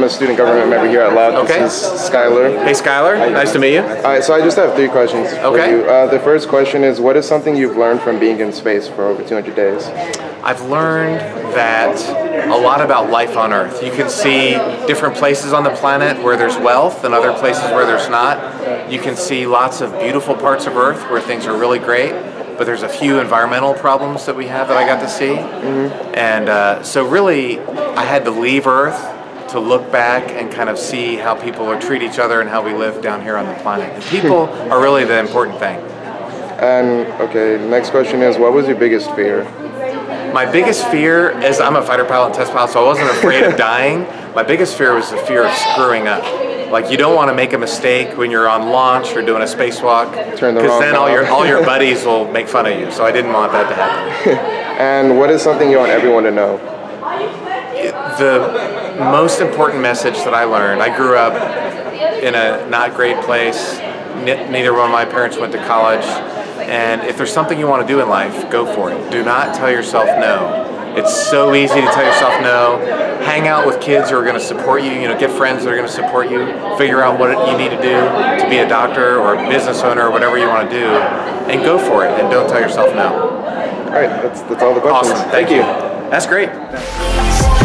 a student government member here at Lab. Okay. This is Skylar. Hey Skylar, nice to meet you. All right, so I just have 3 questions for Okay. you. The first question is, what is something you've learned from being in space for over 200 days? I've learned that a lot about life on Earth. You can see different places on the planet where there's wealth and other places where there's not. You can see lots of beautiful parts of Earth where things are really great, but there's a few environmental problems that we have that I got to see. And so really, I had to leave Earth to look back and kind of see how people treat each other and how we live down here on the planet. And people are really the important thing. And, okay, next question is, what was your biggest fear? My biggest fear is, I'm a fighter pilot and test pilot, so I wasn't afraid of dying. My biggest fear was the fear of screwing up. Like, you don't want to make a mistake when you're on launch or doing a spacewalk, because then all your buddies will make fun of you. So I didn't want that to happen. And what is something you want everyone to know? The most important message that I learned, I grew up in a not great place. Neither one of my parents went to college. And if there's something you want to do in life, go for it. Do not tell yourself no. It's so easy to tell yourself no. Hang out with kids who are going to support you. You know, get friends that are going to support you. Figure out what you need to do to be a doctor or a business owner or whatever you want to do, and go for it. And don't tell yourself no. All right, that's all the questions. Awesome. Thank you. That's great.